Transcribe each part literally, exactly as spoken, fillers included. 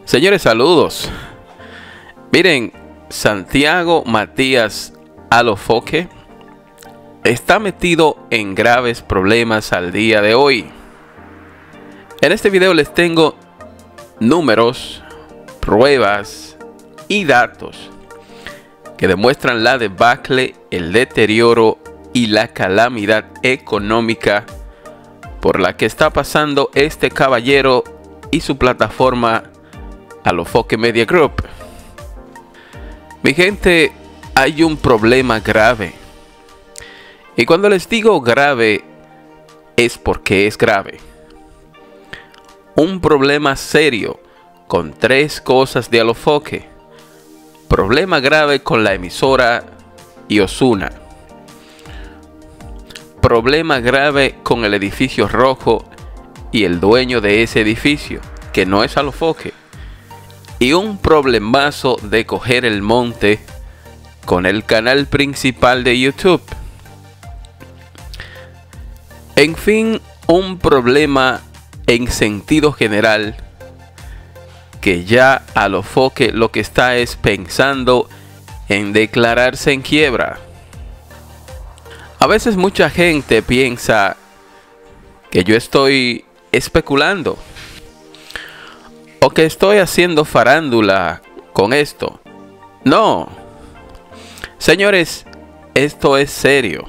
Señores, saludos. Miren, Santiago Matías Alofoque está metido en graves problemas al día de hoy. En este video les tengo números, pruebas y datos que demuestran la debacle, el deterioro y la calamidad económica por la que está pasando este caballero y su plataforma Alofoque Media Group. Mi gente, hay un problema grave. Y cuando les digo grave, es porque es grave. Un problema serio con tres cosas de Alofoque. Problema grave con la emisora y Ozuna. Problema grave con el edificio rojo y el dueño de ese edificio, que no es Alofoque. Y un problemazo de coger el monte con el canal principal de YouTube. En fin, un problema en sentido general que ya Alofoque lo que está es pensando en declararse en quiebra. A veces mucha gente piensa que yo estoy especulando o que estoy haciendo farándula con esto. No, señores, esto es serio.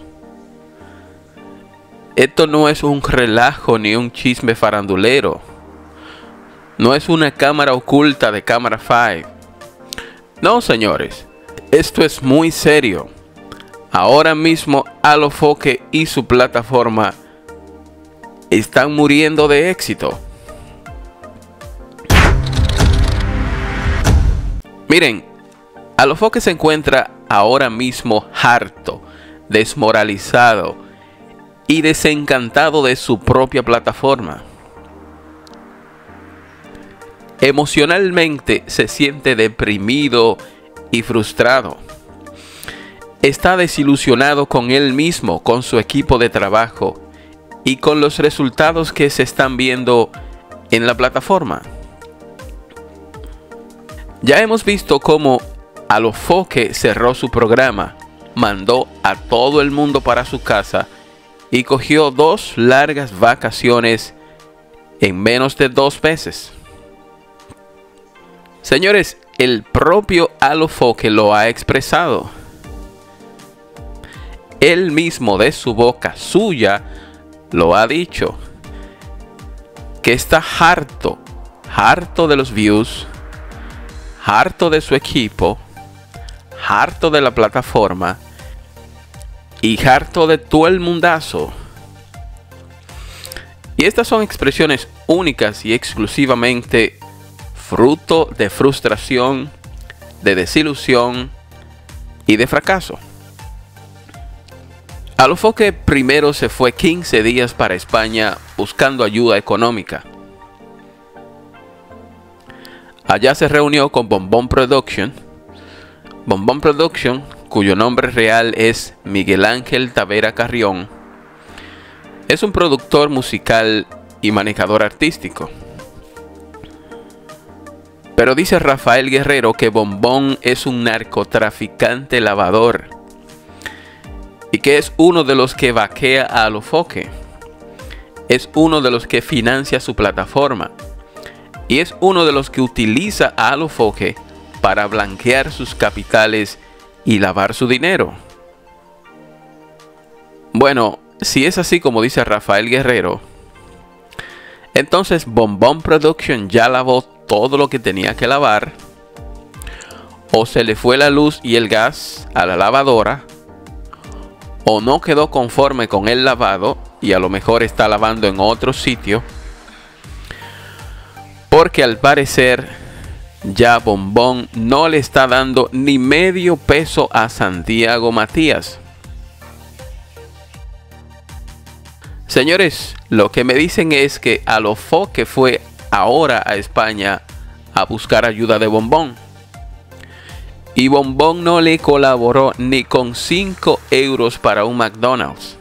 Esto no es un relajo ni un chisme farandulero. No es una cámara oculta de cámara cinco. No, señores, esto es muy serio. Ahora mismo Alofoque y su plataforma están muriendo de éxito. Miren, Alofoque se encuentra ahora mismo harto, desmoralizado y desencantado de su propia plataforma. Emocionalmente se siente deprimido y frustrado. Está desilusionado con él mismo, con su equipo de trabajo y con los resultados que se están viendo en la plataforma. Ya hemos visto cómo Alofoque cerró su programa, mandó a todo el mundo para su casa y cogió dos largas vacaciones en menos de dos meses. Señores, el propio Alofoque lo ha expresado. Él mismo de su boca suya lo ha dicho. Que está harto, harto de los views, harto de su equipo, harto de la plataforma y harto de todo el mundazo. Y estas son expresiones únicas y exclusivamente fruto de frustración, de desilusión y de fracaso. Alofoque primero se fue quince días para España buscando ayuda económica. Allá se reunió con Bombón Production. Bombón Production, cuyo nombre real es Miguel Ángel Tavera Carrión, es un productor musical y manejador artístico. Pero dice Rafael Guerrero que Bombón es un narcotraficante lavador y que es uno de los que vaquea a Alofoque. Es uno de los que financia su plataforma. Y es uno de los que utiliza a Alofoque para blanquear sus capitales y lavar su dinero. Bueno, si es así como dice Rafael Guerrero, entonces Bombón Production ya lavó todo lo que tenía que lavar, o se le fue la luz y el gas a la lavadora, o no quedó conforme con el lavado y a lo mejor está lavando en otro sitio, porque al parecer ya Bombón no le está dando ni medio peso a Santiago Matías. Señores, lo que me dicen es que Alofoque fue ahora a España a buscar ayuda de Bombón. Y Bombón no le colaboró ni con cinco euros para un McDonald's.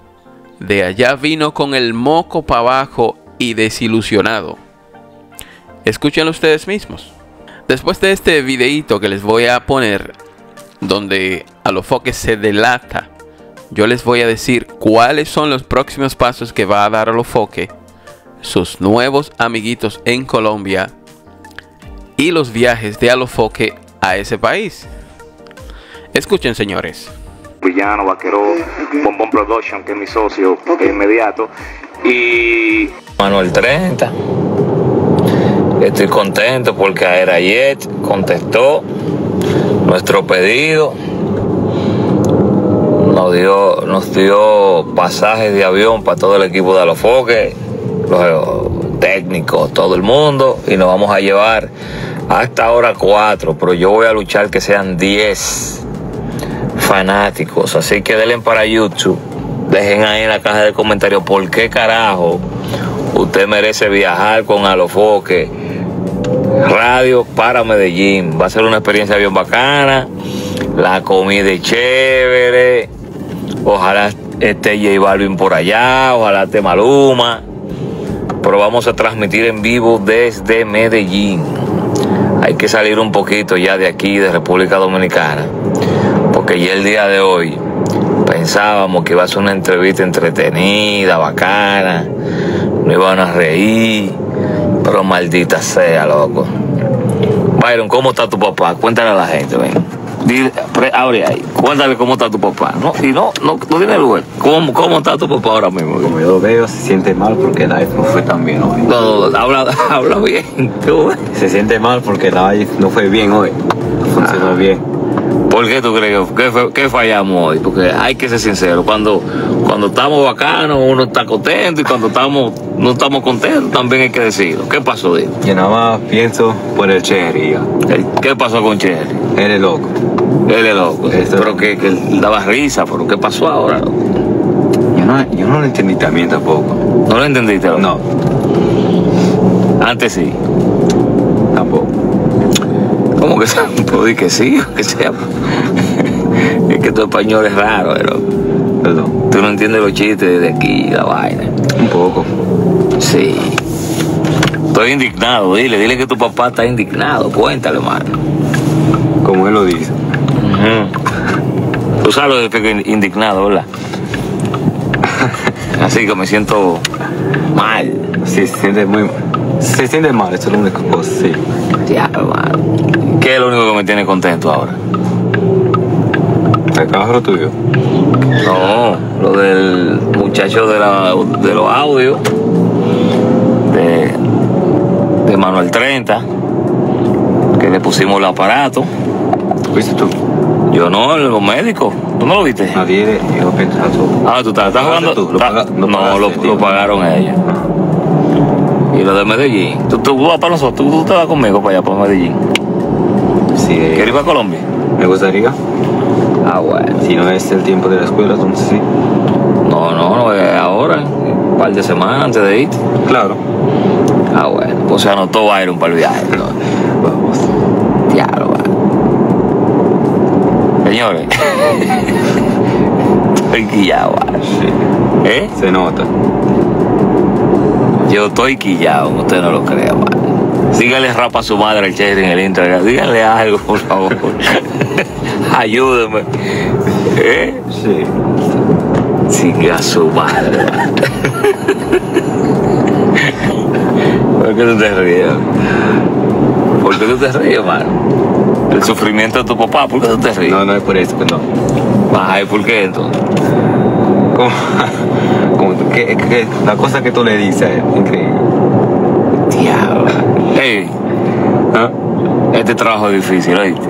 De allá vino con el moco para abajo y desilusionado. Escúchenlo ustedes mismos. Después de este videíto que les voy a poner, donde Alofoque se delata, yo les voy a decir cuáles son los próximos pasos que va a dar Alofoque, sus nuevos amiguitos en Colombia y los viajes de Alofoque a ese país. Escuchen, señores. Villano, Vaquero, Bombón Production, que es mi socio inmediato, y Manuel treinta. Estoy contento porque Aerayet contestó nuestro pedido, nos dio, nos dio pasajes de avión para todo el equipo de Alofoque, los técnicos, todo el mundo, y nos vamos a llevar hasta ahora cuatro, pero yo voy a luchar que sean diez fanáticos. Así que denle para YouTube, dejen ahí en la caja de comentarios por qué carajo usted merece viajar con Alofoque Radio para Medellín. Va a ser una experiencia bien bacana, la comida es chévere, ojalá esté J Balvin por allá, ojalá esté Maluma, pero vamos a transmitir en vivo desde Medellín. Hay que salir un poquito ya de aquí, de República Dominicana, porque ya el día de hoy pensábamos que iba a ser una entrevista entretenida, bacana, nos iban a reír, pero maldita sea, loco. Byron, ¿cómo está tu papá? Cuéntale a la gente, ven. Dile, abre ahí, cuéntale cómo está tu papá. No, y no, no, no tiene lugar. ¿Cómo, ¿Cómo está tu papá ahora mismo? Como yo lo veo, se siente mal porque el live no fue tan bien hoy. No, no, habla, habla bien. Se siente mal porque el live no fue bien hoy. No funcionó ah. bien. ¿Por qué tú crees que, que fallamos hoy? Porque hay que ser sincero. Cuando, cuando estamos bacanos, uno está contento, y cuando estamos, no estamos contentos, también hay que decirlo. ¿Qué pasó, Diego? Yo nada más pienso por el Cherry. ¿Qué pasó con Cherry? Él es loco. Él es loco. Esto... Pero que, que daba risa, pero ¿qué pasó ahora? Yo no, yo no lo entendí también tampoco. ¿No lo entendiste? ¿No? No. Antes sí. Tampoco. ¿Cómo que sea? Puedo decir que sí, que sea. Es que tu español es raro, pero. Perdón. Tú no entiendes los chistes de aquí, la vaina. Un poco. Sí. Estoy indignado, dile, dile que tu papá está indignado. Cuéntale, hermano. Como él lo dice. Uh-huh. Tú sabes lo que es indignado, ¿verdad? Así que me siento mal. Sí, se siente muy mal. Se siente mal, eso es lo único cosa, sí. Ya, hermano. ¿Qué es lo único que me tiene contento ahora? ¿El trabajo tuyo? No, lo del muchacho de, la, de los audios, de, de Manuel treinta, que le pusimos el aparato. ¿Fuiste tú? Yo no, los médicos. ¿Tú no lo viste? Nadie, yo pensando. Ah, tú estás, estás jugando. Tú, lo paga, no, no lo, lo pagaron ellos. Y lo de Medellín. ¿Tú, tú vas para nosotros? ¿Tú, tú te vas conmigo para allá, para Medellín? Sí. ¿Quieres ir a Colombia? Me gustaría. Ah, bueno. Si no es el tiempo de la escuela, entonces sí. No, no, no, es ahora. Un par de semanas antes de irte. Claro. Ah, bueno. Pues se anotó Byron para el viaje, ¿no? Vamos. Diablo, bueno. Señores. Estoy quillado, sí. ¿Eh? Se nota. Yo estoy quillado, usted no lo crea, man. Dígale rapa a su madre el Cherry en el Instagram. Dígale algo, por favor. Ayúdeme. ¿Eh? Sí. Sigue a su madre. ¿Por qué tú te ríes? ¿Por qué tú te ríes, mano? El sufrimiento de tu papá, ¿por qué tú te ríes? No, no es por eso, perdón. Ay, ¿por qué entonces? ¿Cómo? Como que, que, la cosa que tú le dices es increíble. Diablo. Hey, ¿ah? Este trabajo es difícil, ¿oíste?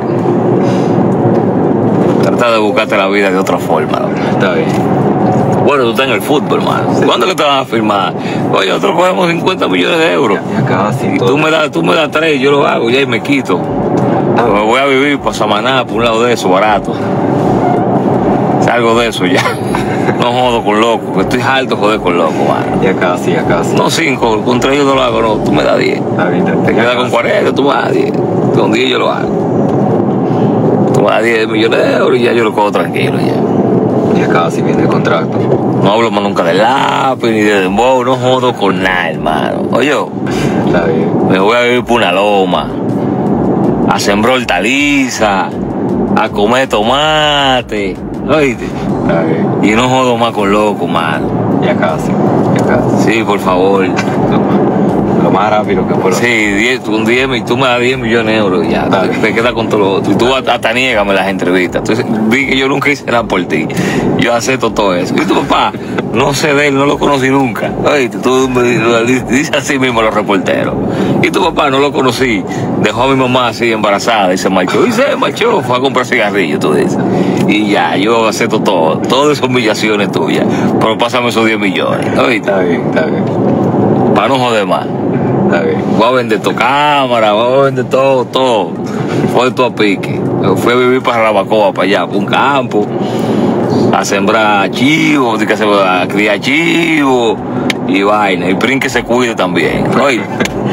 Trata de buscarte la vida de otra forma, ¿no? Está bien. Bueno, tú estás en el fútbol, mano. Sí. ¿Cuándo que te van a firmar? Oye, nosotros cogemos cincuenta millones de euros. Ya, ya casi. Y tú me das, tú me das tres, yo lo hago, ya y me quito. Ah. Me voy a vivir para Samaná, por un lado de eso, barato. Salgo de eso ya. No jodo con loco, que estoy harto de joder con loco, mano. Ya casi, ya casi. No cinco, con tres yo no lo hago, no, tú me das diez. Está bien, te, te quedas con cuarenta, tú me das diez. Con diez yo lo hago. Tú me das diez millones de euros y ya yo lo cojo tranquilo ya. Ya casi viene el contrato. No hablo más nunca de lápiz ni de dembow, no jodo con nada, hermano. Oye, está bien. Me voy a a vivir por una loma, a sembrar hortaliza, a comer tomate, ¿oíste? Okay. Y no jodo más con loco, mano. Ya casi, ya casi. Sí, por favor. Lo, lo más rápido que puedo. Sí, diez, un diez, y tú me das diez millones de euros y ya. Está Te, bien. te quedas con todo lo otro. Y tú hasta niégame las entrevistas. Entonces, di que yo nunca hice nada por ti. Yo acepto todo eso. Y tu papá, no sé de él, no lo conocí nunca. Oíste, tú me lo dices así mismo los reporteros. Y tu papá, no lo conocí. Dejó a mi mamá así embarazada y se marchó. Y se marchó, fue a comprar cigarrillos, tú dices. Y ya, yo acepto todo. Todas esas humillaciones tuyas. Pero pásame esos diez millones. Oíste, Está bien, está bien. para no joder más. Está bien. Voy a vender tu cámara, voy a vender todo, todo. Fue todo a pique. Fui a vivir para Rabacoa, para allá, para un campo, a sembrar chivos, que se a criar chivos y vaina. Y Prin que se cuide también. Oye.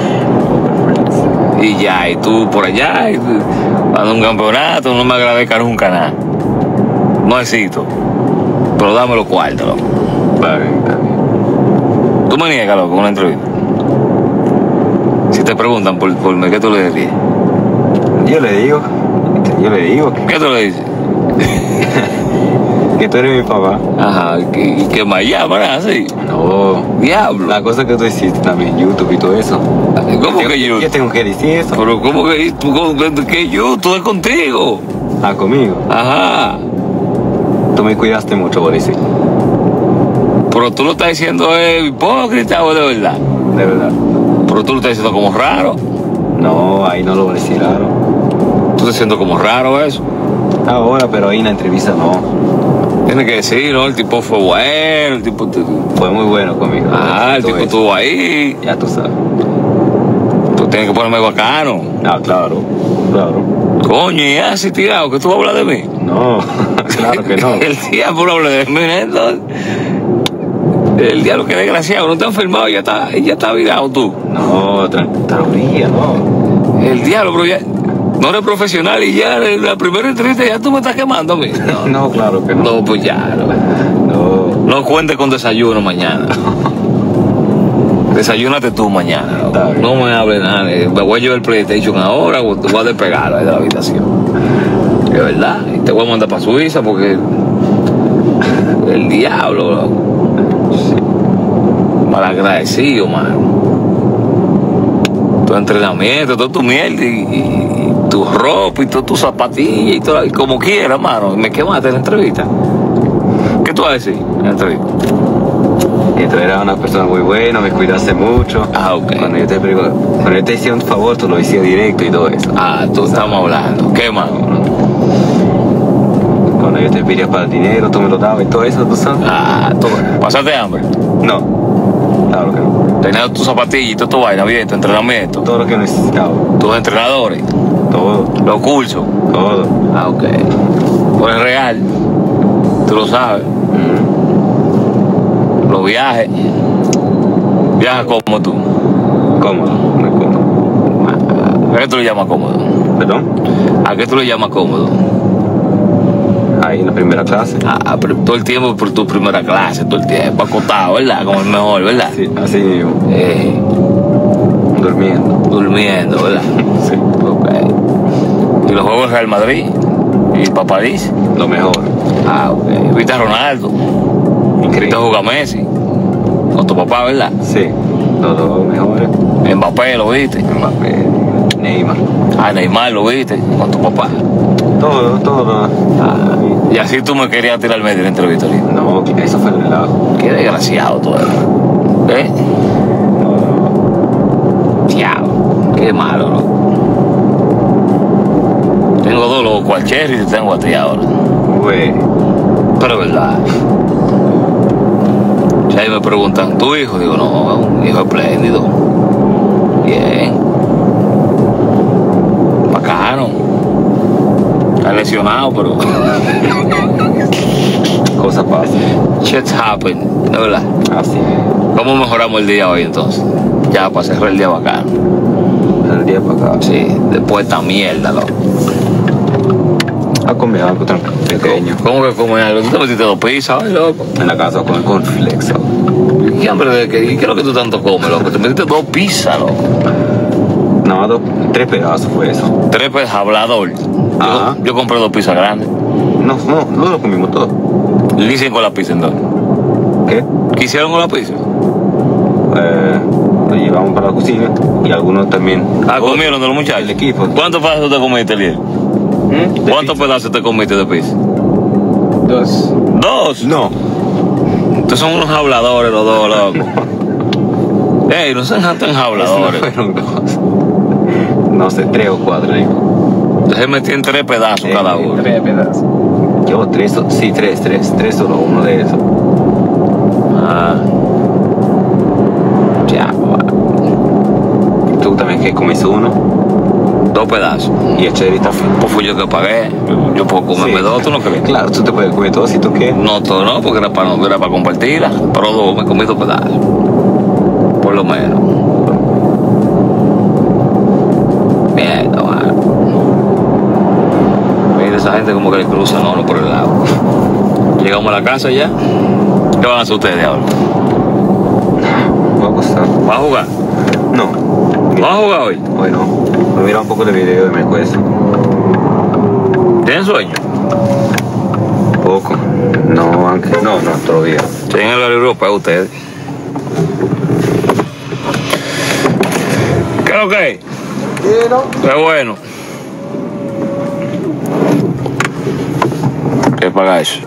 Y ya, y tú por allá, y tú, dando un campeonato, no me agradezca nunca nada. No necesito. Pero dame los cuartos, loco. Está bien, está bien. Tú me niegas, loco, una entrevista. Si te preguntan por, por mí, ¿qué tú le dirías? Yo le digo, yo le digo que, ¿Qué tú le dices? que tú eres mi papá. Ajá, que, que me llaman así. No. Diablo. La cosa que tú hiciste también, YouTube y todo eso. ¿Cómo que yo? Yo tengo que decir eso. Pero ¿cómo que tú? ¿Cómo que, que yo? Tú es contigo. Ah, conmigo. Ajá. Tú me cuidaste mucho, por decir. Pero tú lo estás diciendo es hipócrita o de verdad. De verdad. Pero tú lo estás diciendo como raro. No, ahí no lo voy a decir claro. Tú estás diciendo como raro eso. Ahora, pero ahí en la entrevista no. Tienes que decir, ¿no? El tipo fue bueno, el tipo... Fue muy bueno conmigo. Ah, el Todo tipo eso. estuvo ahí. Ya tú sabes. Tú tienes que ponerme bacano. Ah, claro. Claro. Coño, y así tirado, que tú hablas de mí. No, claro que no. El diablo habla de mí, entonces. El diablo, que desgraciado, no te han enfermado y ya está, y ya está virado tú. No, tranquila, no. El diablo, pero ya no eres profesional y ya en la primera entrevista ya tú me estás quemando a mí. No, No, claro que no. no pues ya. No, No. no cuentes con desayuno mañana. Desayúnate tú mañana. Está No, bien. no me hables nada. Me voy a llevar el PlayStation ahora o te voy a despegar de la habitación. Es verdad. Y te voy a mandar para Suiza porque el diablo, loco. Malagradecido, mano. Tu entrenamiento, todo tu mierda y, y, y tu ropa y todas tus zapatillas y todo, y como quieras, mano. Me quemaste en la entrevista. ¿Qué tú vas a decir en la entrevista? Y tú eras una persona muy buena, me cuidaste mucho. Ah, ok. Cuando yo te digo, cuando yo te hacía un favor, tú lo hacías directo y todo eso. Ah, tú estamos hablando. ¿Qué, mano? Cuando yo te pedía para el dinero, tú me lo dabas y todo eso, ¿tú sabes? Ah, tú. ¿Pasaste hambre? No, claro que no. Tenías tus zapatillas y todo tu vaina bien, tu entrenamiento, Todo lo que necesitaba, tus entrenadores, todo, los cursos. todo. Ah, ok. Por el real, tú lo sabes. Mm. Los viajes. Viajas como tú. Cómodo, muy cómodo. ¿A qué tú le llamas cómodo? ¿Perdón? ¿A qué tú le llamas cómodo? Ahí en la primera clase. Ah, pero todo el tiempo por tu primera clase, todo el tiempo acostado, ¿verdad? Como el mejor, ¿verdad? Sí, así mismo, Eh, durmiendo. durmiendo, ¿verdad? Sí, Ok. ¿Y los juegos del Real Madrid? ¿Y para París? lo mejor. Ah, ok. ¿Viste a Ronaldo? ¿Viste Increíble. jugar Messi? Con tu papá, ¿verdad? Sí, los dos mejores. Mbappé, ¿lo viste? Mbappé, Neymar. Ah, Neymar, ¿lo viste? Con tu papá. Todo, todo. Ah, y así tú me querías tirar al medio de la entrevista. ¿Sí? No, eso fue el relajo. Qué desgraciado tú eres. ¿Eh? No, Diablo. Qué malo, ¿no? Tengo dos locos, al Cherry y te tengo a ti ahora. güey. Pero es verdad. Si ahí me preguntan, ¿tu hijo? Digo, no, es un hijo espléndido. Bien. Bacano. Está lesionado, pero... Cosas pasan. Shit happen, ¿de verdad? Así. ¿Cómo mejoramos el día hoy entonces? Ya para cerrar el día bacano. El día para acá. Sí, después esta mierda, loco. A comer algo tranquilo, pequeño. ¿Cómo que comer algo? ¿Tú te metiste dos pizzas, ay, loco? En la casa con el cornflakes. ¿Qué hambre de qué? ¿Qué es lo que tú tanto comes, loco? Te metiste dos pizzas, loco. dos, tres pedazos fue eso. Tres pesos hablador. Ajá. Yo, yo compré dos pizzas grandes. No, no, no lo comimos todo. ¿Qué hicieron con la pizza entonces? ¿Qué? ¿Qué hicieron con la pizza? Eh, lo llevamos para la cocina y algunos también. Ah, comieron de los muchachos. El equipo. ¿Cuántos pedazos te comiste, Liel? ¿Mm? ¿Cuántos pedazos te comiste de pizza? Dos. ¿Dos? No. Ustedes son unos habladores los dos, loco. Ey, no sean tan No habladores. fueron dos. No sé, tres o cuatro, digo. Ustedes metían tres pedazos Eh, cada uno. Tres pedazos. Yo tres, o- sí, tres, tres. Tres solo uno de esos. Ah. Ya, va. Tú también que comiste uno. Dos pedazos. Y el Cherry está Pues fui yo que pagué. Yo puedo comerme Sí. dos, tú no crees. Claro, tú te puedes comer todo si tú quieres. No, todo no, porque era para, era para compartirla. Pero dos, me comí dos pedazos. Por lo menos. Mierda, mano. Mira, esa gente como que le cruzan a uno por el lado. Llegamos a la casa ya. ¿Qué van a hacer ustedes ahora? Voy a acostar. ¿Van a jugar? No. ¿Van a jugar hoy? Bueno, me mira un poco de video de Mercuesa. ¿Tienen sueño? Poco. No, aunque. No, no, todavía. ¿Tienen el europeo ustedes? ¿Qué es lo que es? Qué bueno. ¿Qué paga eso?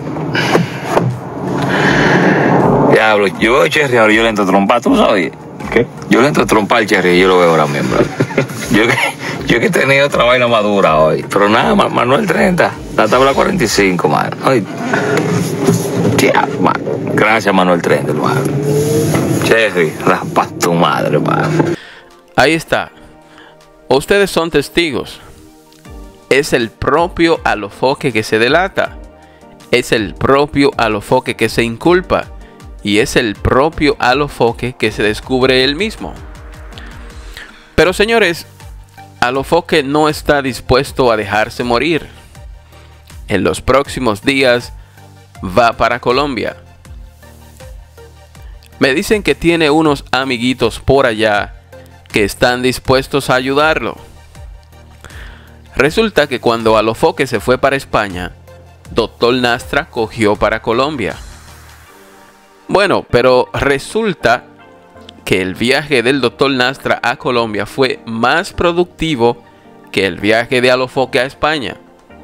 Diablo, yo veo a Cherry ahora, yo le entro a trompar, ¿tú lo sabías? ¿Qué? Yo le entro a trompar al Cherry y yo lo veo ahora mismo. bro. yo, que, yo que he tenido otra vaina madura hoy. Pero nada, Ma- Manuel treinta, la tabla cuarenta y cinco, mano. Ay, tía, man. Gracias, Manuel treinta, hermano. Cherry, raspa tu madre, hermano. Ahí está. Ustedes son testigos. Es el propio Alofoque que se delata. Es el propio Alofoque que se inculpa. Y es el propio Alofoque que se descubre él mismo. Pero señores, Alofoque no está dispuesto a dejarse morir. En los próximos días va para Colombia. Me dicen que tiene unos amiguitos por allá que están dispuestos a ayudarlo. Resulta que cuando Alofoque se fue para España, Doctor Nastra cogió para Colombia. Bueno, pero resulta que el viaje del Doctor Nastra a Colombia fue más productivo que el viaje de Alofoque a España.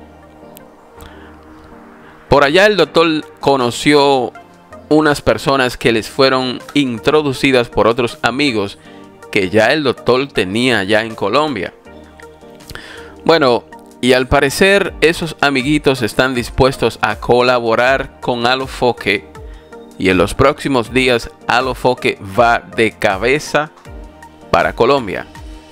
Por allá el doctor conoció unas personas que les fueron introducidas por otros amigos que ya el doctor tenía ya en Colombia. Bueno, y al parecer esos amiguitos están dispuestos a colaborar con Alofoque. Y en los próximos días Alofoque va de cabeza para Colombia.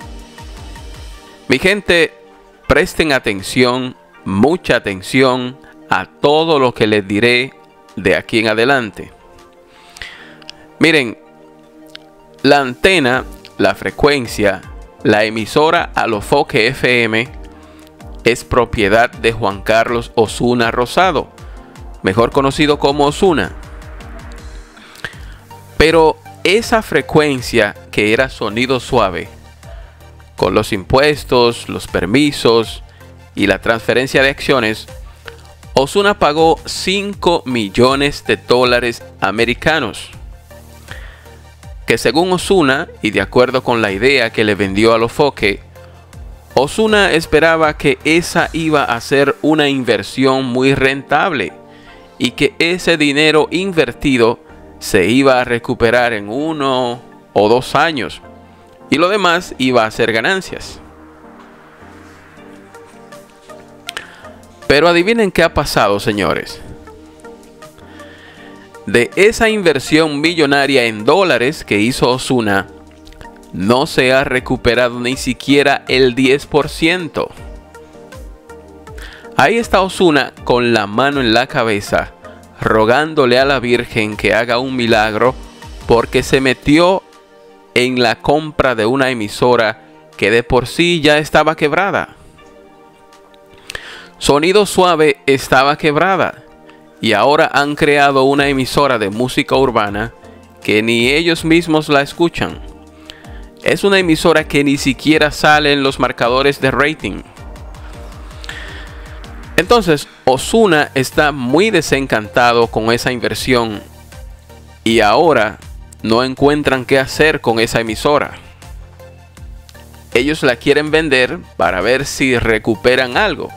Mi gente, presten atención, mucha atención a todo lo que les diré de aquí en adelante. Miren, la antena, la frecuencia, la emisora Alofoque F M es propiedad de Juan Carlos Osuna Rosado, mejor conocido como Osuna. Pero esa frecuencia que era sonido suave, con los impuestos, los permisos y la transferencia de acciones, Osuna pagó cinco millones de dólares americanos. Que según Osuna, y de acuerdo con la idea que le vendió a Alofoque, Osuna esperaba que esa iba a ser una inversión muy rentable y que ese dinero invertido se iba a recuperar en uno o dos años y lo demás iba a ser ganancias. Pero adivinen qué ha pasado, señores. De esa inversión millonaria en dólares que hizo Osuna, no se ha recuperado ni siquiera el diez por ciento. Ahí está Osuna con la mano en la cabeza, rogándole a la Virgen que haga un milagro porque se metió en la compra de una emisora que de por sí ya estaba quebrada. Sonido Suave estaba quebrada y ahora han creado una emisora de música urbana que ni ellos mismos la escuchan. Es una emisora que ni siquiera sale en los marcadores de rating. Entonces, Ozuna está muy desencantado con esa inversión y ahora no encuentran qué hacer con esa emisora. Ellos la quieren vender para ver si recuperan algo.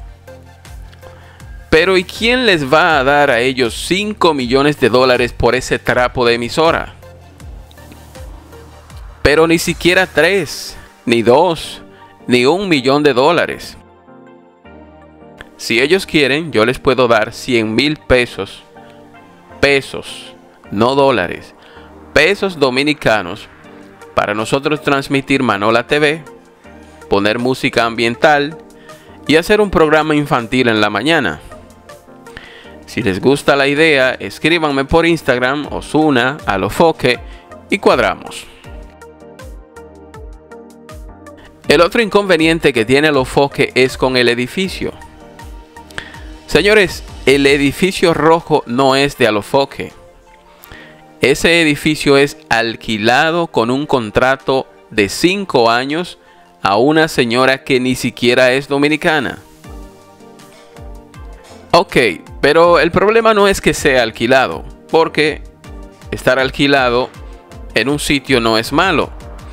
Pero ¿y quién les va a dar a ellos cinco millones de dólares por ese trapo de emisora? Pero ni siquiera tres, ni dos, ni un millón de dólares. Si ellos quieren, yo les puedo dar cien mil pesos, pesos, no dólares, pesos dominicanos, para nosotros transmitir Manola T V, poner música ambiental y hacer un programa infantil en la mañana. Si les gusta la idea, escríbanme por Instagram, Ozuna, Alofoque, y cuadramos. El otro inconveniente que tiene Alofoque es con el edificio. Señores, el edificio rojo no es de Alofoque. Ese edificio es alquilado con un contrato de cinco años a una señora que ni siquiera es dominicana. Ok, pero el problema no es que sea alquilado, porque estar alquilado en un sitio no es malo.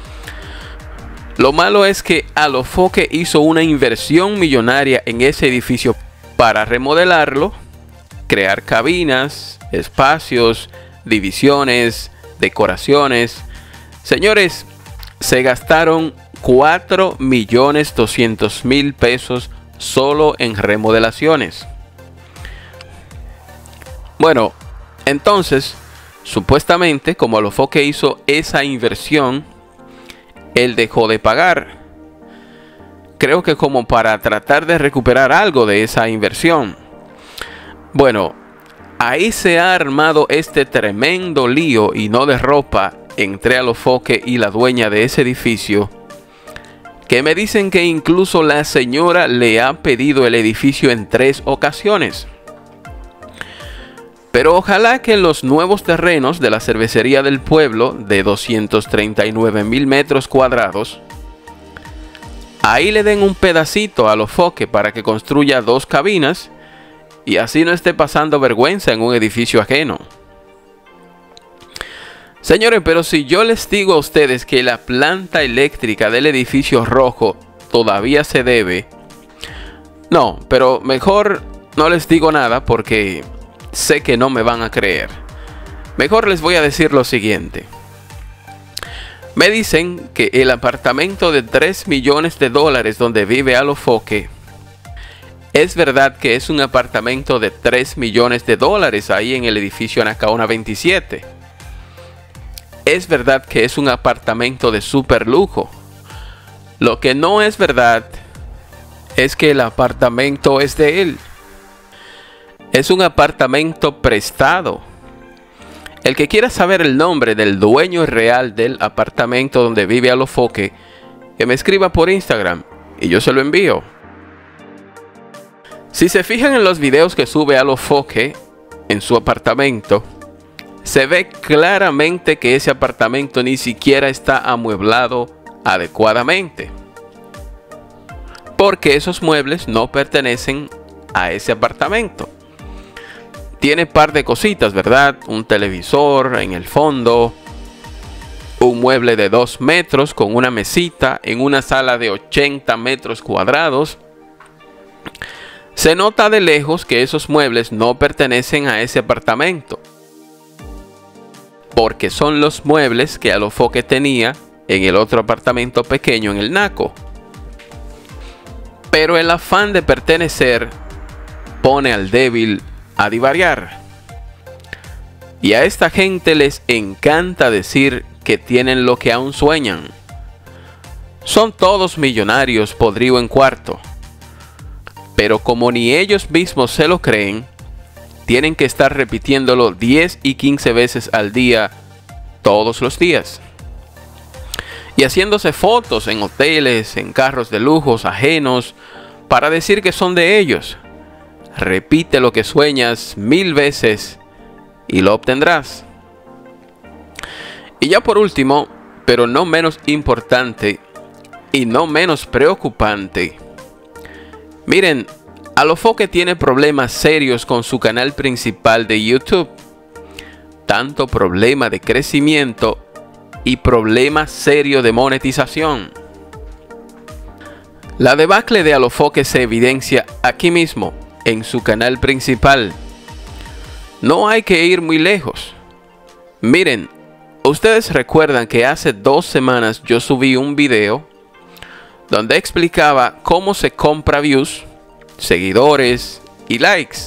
Lo malo es que Alofoque hizo una inversión millonaria en ese edificio para remodelarlo, crear cabinas, espacios, divisiones, decoraciones. Señores, se gastaron cuatro millones doscientos mil pesos solo en remodelaciones. Bueno, entonces, supuestamente, como Alofoque hizo esa inversión, él dejó de pagar. Creo que como para tratar de recuperar algo de esa inversión. Bueno, ahí se ha armado este tremendo lío y no de ropa entre Alofoque y la dueña de ese edificio, que me dicen que incluso la señora le ha pedido el edificio en tres ocasiones. Pero ojalá que los nuevos terrenos de la cervecería del pueblo de doscientos treinta y nueve mil metros cuadrados, ahí le den un pedacito a Alofoque para que construya dos cabinas y así no esté pasando vergüenza en un edificio ajeno. Señores, pero si yo les digo a ustedes que la planta eléctrica del edificio rojo todavía se debe, no, pero mejor no les digo nada porque sé que no me van a creer. Mejor les voy a decir lo siguiente. Me dicen que el apartamento de tres millones de dólares donde vive Alofoque, es verdad que es un apartamento de tres millones de dólares ahí en el edificio Anacaona veintisiete. Es verdad que es un apartamento de super lujo. Lo que no es verdad es que el apartamento es de él. Es un apartamento prestado. El que quiera saber el nombre del dueño real del apartamento donde vive Alofoque, que me escriba por Instagram y yo se lo envío. Si se fijan en los videos que sube Alofoque en su apartamento, se ve claramente que ese apartamento ni siquiera está amueblado adecuadamente, porque esos muebles no pertenecen a ese apartamento. Tiene par de cositas, ¿verdad? Un televisor en el fondo, un mueble de dos metros con una mesita en una sala de ochenta metros cuadrados. Se nota de lejos que esos muebles no pertenecen a ese apartamento, porque son los muebles que Alofoque tenía en el otro apartamento pequeño en el Naco. Pero el afán de pertenecer pone al débil a divariar. Y a esta gente les encanta decir que tienen lo que aún sueñan. Son todos millonarios podrido en cuarto. Pero como ni ellos mismos se lo creen, tienen que estar repitiéndolo diez y quince veces al día, todos los días. Y haciéndose fotos en hoteles, en carros de lujos ajenos, para decir que son de ellos. Repite lo que sueñas mil veces y lo obtendrás. Y ya por último, pero no menos importante y no menos preocupante. Miren, Alofoque tiene problemas serios con su canal principal de YouTube. Tanto problema de crecimiento y problema serio de monetización. La debacle de Alofoque se evidencia aquí mismo, en su canal principal. No hay que ir muy lejos. Miren, ustedes recuerdan que hace dos semanas yo subí un video donde explicaba cómo se compra views, seguidores y likes.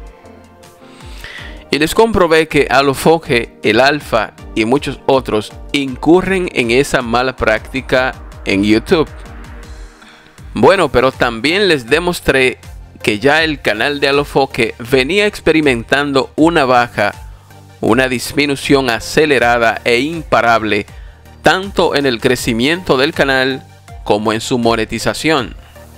Y les comprobé que Alofoque, el Alfa y muchos otros incurren en esa mala práctica en YouTube. Bueno, pero también les demostré que ya el canal de Alofoque venía experimentando una baja, una disminución acelerada e imparable, tanto en el crecimiento del canal como en su monetización.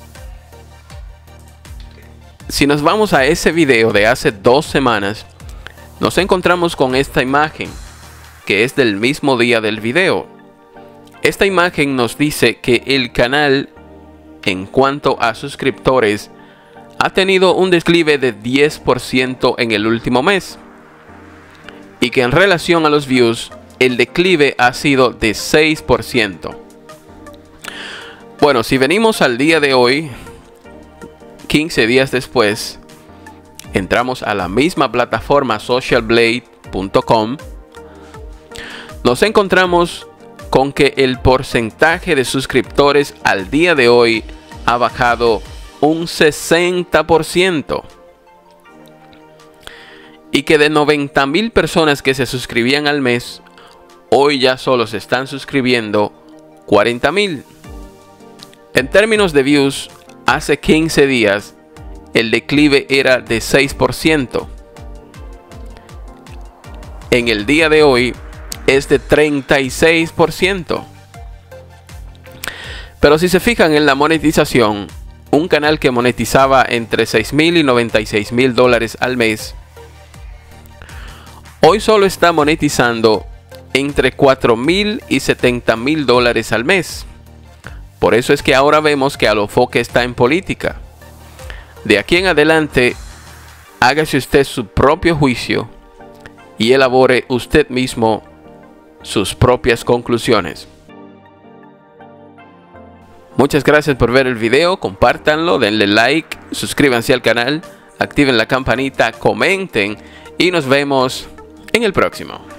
Si nos vamos a ese video de hace dos semanas, nos encontramos con esta imagen, que es del mismo día del video. Esta imagen nos dice que el canal, en cuanto a suscriptores, ha tenido un declive de diez por ciento en el último mes. Y que en relación a los views, el declive ha sido de seis por ciento. Bueno, si venimos al día de hoy, quince días después, entramos a la misma plataforma social blade punto com, nos encontramos con que el porcentaje de suscriptores al día de hoy ha bajado un sesenta por ciento. Y que de noventa mil personas que se suscribían al mes, hoy ya solo se están suscribiendo cuarenta mil. En términos de views, hace quince días el declive era de seis por ciento. En el día de hoy es de treinta y seis por ciento. Pero si se fijan en la monetización, un canal que monetizaba entre seis mil y noventa y seis mil dólares al mes, hoy solo está monetizando entre cuatro mil y setenta mil dólares al mes. Por eso es que ahora vemos que Alofoque está en política. De aquí en adelante, hágase usted su propio juicio y elabore usted mismo sus propias conclusiones. Muchas gracias por ver el video, compártanlo, denle like, suscríbanse al canal, activen la campanita, comenten y nos vemos en el próximo.